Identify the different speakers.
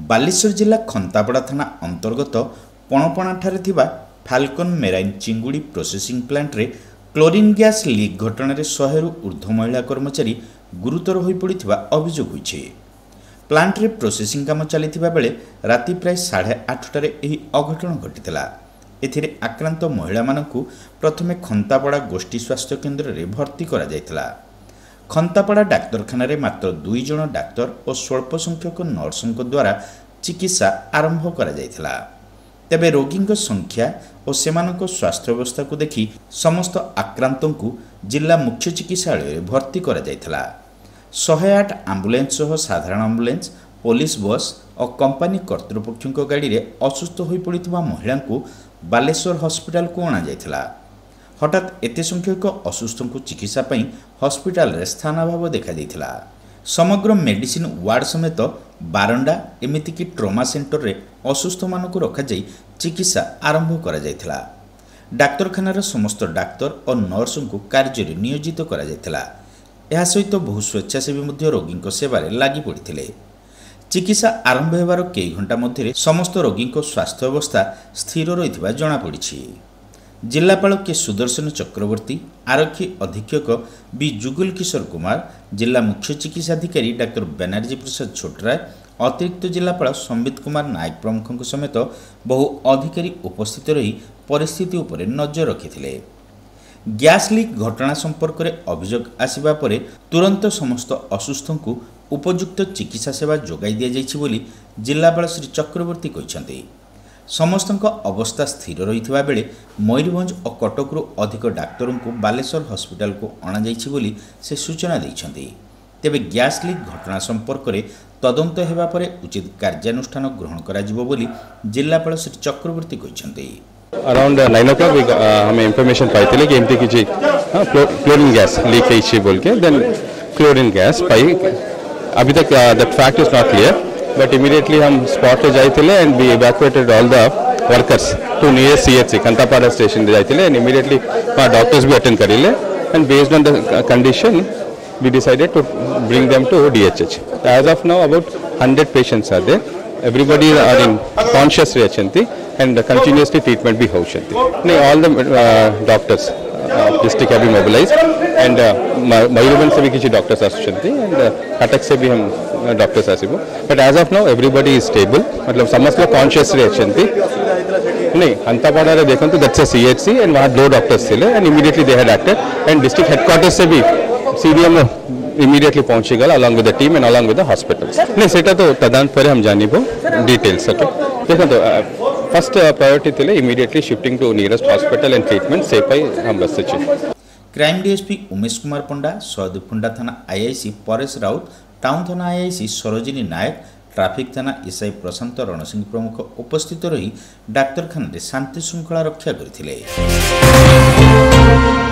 Speaker 1: बालेश्वर जिला खंतापड़ा थाना अंतर्गत पणपणाठारे थिबा फाल्कन मेराइन चिंगुड़ी प्रोसेसिंग प्लांट रे क्लोरीन गैस लीक घटना रे 100 रु ऊर्ध्व महिला कर्मचारी गुरुतर होई पड़िथिबा अभियोग होइछे। प्लांट रे प्रोसेसिंग काम चलिथिबा बेले राति प्राय 8:30 रे एही अघटन घटितला। एथिरे आक्रांत महिला मानकु प्रथमे खंतापड़ा गोष्ठी स्वास्थ्य केन्द्र रे भर्ती करा जायतला। खंतापड़ा डाक्तरखाना रे मात्र 2 जण डाक्तर और स्वल्प संख्यक नर्सों द्वारा चिकित्सा आरंभ करा जायतला। तेबे रोगी संख्या और सेमानक स्वास्थ्य अवस्था को देखि समस्त आक्रांतों जिला मुख्य चिकित्सालय भर्ती करा जायतला। 108 आम्बुलेंस सह साधारण आम्बुलेंस पुलिस बस और कंपनी कर्तृपक्षों गाड़ी रे असुस्थ होई पड़िथिबा महिला को बालेश्वर हॉस्पिटल को अणा जायतला। हठात एते संख्यक असुस्थों को चिकित्सा पई हॉस्पिटल रे स्थानाभाव देखा देइथिला। समग्र मेडिसिन वार्ड समेत बारंडा एमिति कि ट्रोमा सेंटर रे असुस्थ मानक रखा जाई चिकित्सा आरंभ करा जायथिला। डाक्तरखानार समस्त डाक्तर और नर्सों को कार्य रे नियोजित करा जायथिला। एहा सहित बहु स्वेच्छासेवी मध्य रोगी सेवा रे लागि पड़िथिले। चिकित्सा आरंभ हेबार कई घंटा मध्य समस्त रोगी स्वास्थ्य अवस्था स्थिर रहिथिबा जणा पड़िछि। जिलापाल के सुदर्शन चक्रवर्ती, आरक्षी अधीक्षक बी जुगल किशोर कुमार, जिला मुख्य चिकित्साधिकारी डाक्टर बनर्जी प्रसाद छोटराय, अतिरिक्त जिलापाल संबित कुमार नायक प्रमुखों समेत बहु अधिकारी उपस्थित रही परिस्थिति उपरे नजर रखिथिले। गैस लीक घटना संपर्क में अभियोग आसिबा परे तुरंत समस्त असुस्थों को उपयुक्त चिकित्सा सेवा जोगाई दिया जाइछि बोली जिलापाल श्री चक्रवर्ती कहिसंती। समस्त अवस्था स्थिर रही बेले मयूरभंज और कटकरू अधिक डाक्तरों को बालेश्वर हॉस्पिटल को अणा जाइछि बोली से सूचना दैछंती। तेबे गैस लीक घटना संपर्क में तदंत हेबा परे उचित कार्यानुष्ठान ग्रहण करा जिवो बोली जिलापाल श्री चक्रवर्ती कहिसंती।
Speaker 2: अराउंड 9 o'clock हमें इंफॉर्मेशन पाइथिले कि एमती किछि क्लोरीन गैस लीक होइछि बोल के देन क्लोरीन गैस पाई अभी तक that fact is not clear but immediately हम स्पॉट पे जाइथिले and we evacuated all the workers to nearest CHC Khantapada station जाइथिले एंड इमीडिएटली डॉक्टर्स भी अटेंड करिले and based on the condition we decided to bring them to DHH. As of now about 100 patients are there. Everybody are in conscious reachanti and continuously treatment bhi houshanti. All the doctors district have been mobilized and Mayurabhan se bhi kichi doctors asushanti and Katak se bhi hum doctors asibo. But as of now everybody is stable. मतलब समस्त लोग conscious reachanti. नहीं खंतापाड़ा रे देखंतु that's a CHC and वहाँ 2 doctors थे and immediately they had acted and district headquarters से भी CDM immediately पहुंची गला along with the team and along with the hospitals. नहीं सेटा तो तदंत पर हम जानिबो डिटेल्स ओके देखो तो फर्स्ट प्रायोरिटी थिले immediately shifting to nearest hospital and treatment से पाई हम बस छी।
Speaker 1: क्राइम डीएसपी उमेश कुमार पंडा, सौदफुंडा थाना आईआईसी परेश राउत, टाउन थाना आईआईसी सरोजिनी नायक, ट्राफिक थाना एसआई प्रशांत रणसिंह प्रमुख उपस्थित रही डाक्तरखाना शांति श्रृंखला रक्षा करथिले।